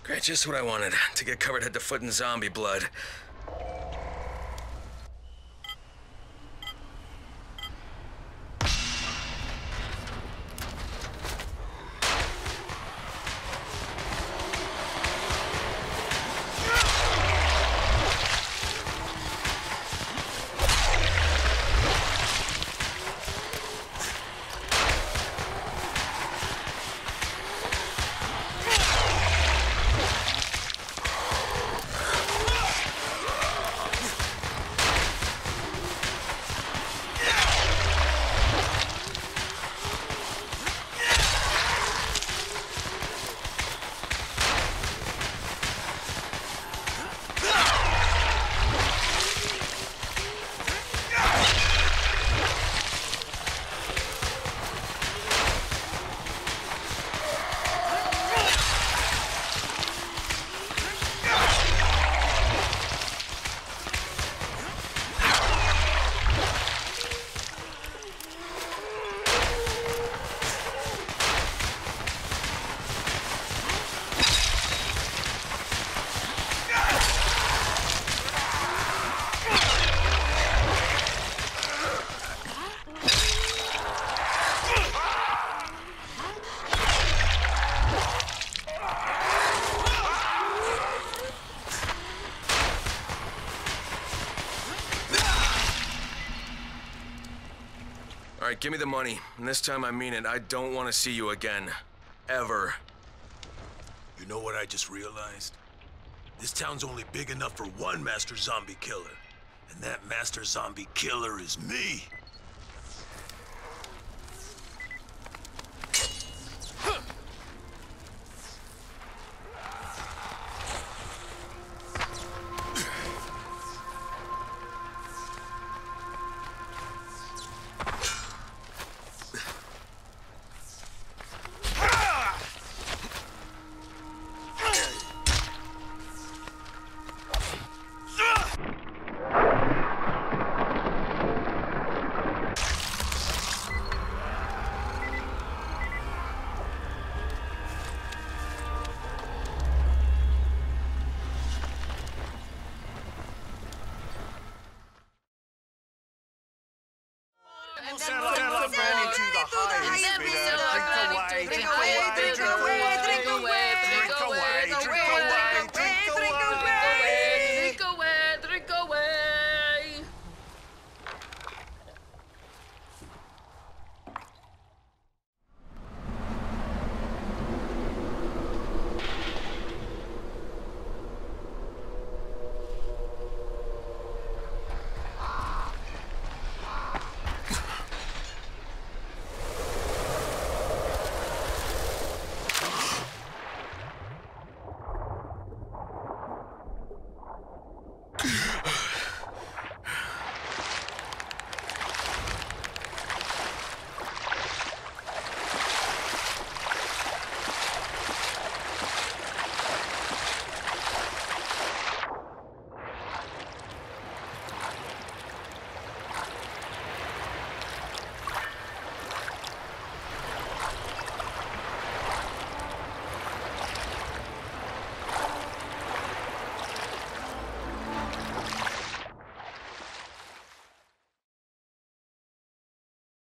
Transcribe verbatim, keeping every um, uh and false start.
Great, just what I wanted. To get covered head to foot in zombie blood. All right, give me the money. And this time I mean it. I don't want to see you again. Ever. You know what I just realized? This town's only big enough for one master zombie killer. And that master zombie killer is me. Send the man into the hive, bidder. Drink away, drink away.